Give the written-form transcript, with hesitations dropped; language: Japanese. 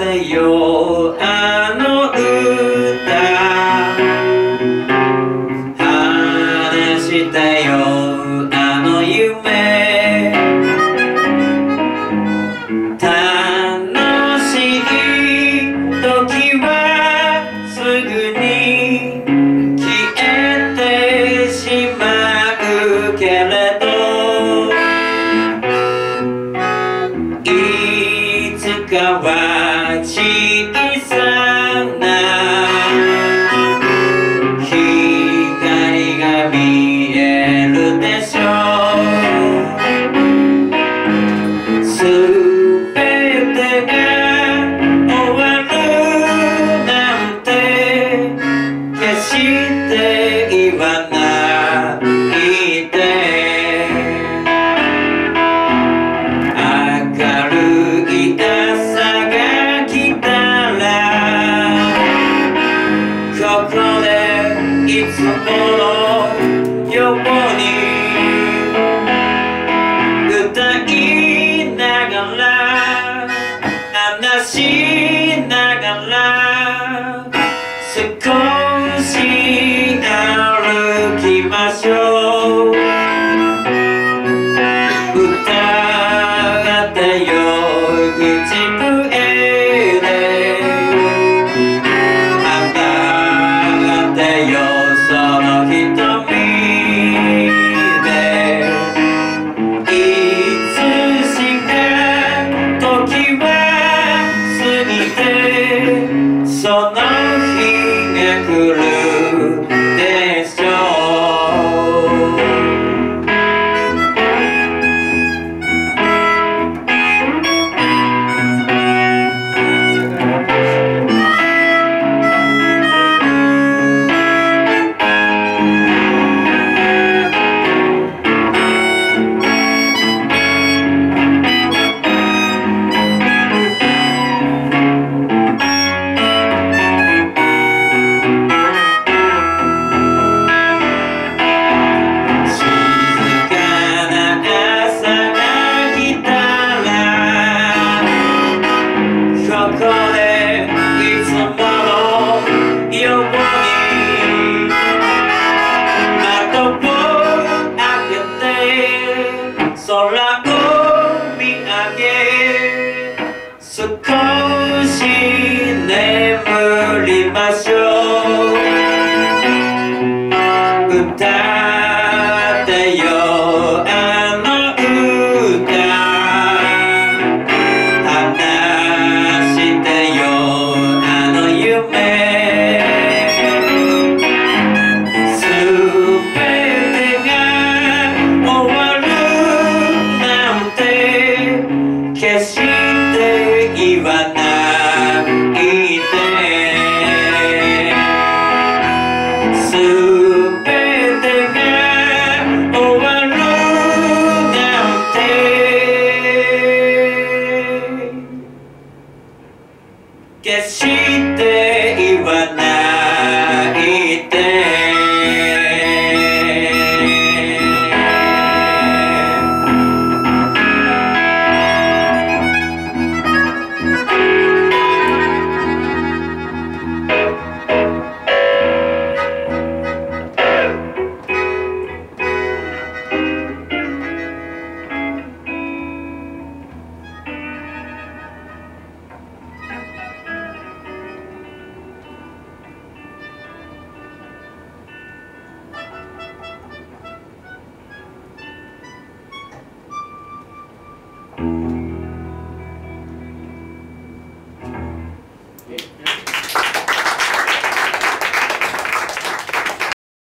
てよあの歌話してよあの夢楽しい時はすぐに消えてしまうけれどいつかは小さな光が見えるでしょうすべてが終わるなんて決して言わないで明るい朝が来たらここでいつものように歌いながら話しながら少し歩きましょう歌ってよ口笛で歌ってよその瞳でいつしか時は過ぎてその日が来るでしょうここでいつものように窓を開けて空を見上げ少し眠りましょう歌ってよあの歌決して言わないですべてが終わるなんて決して言わないで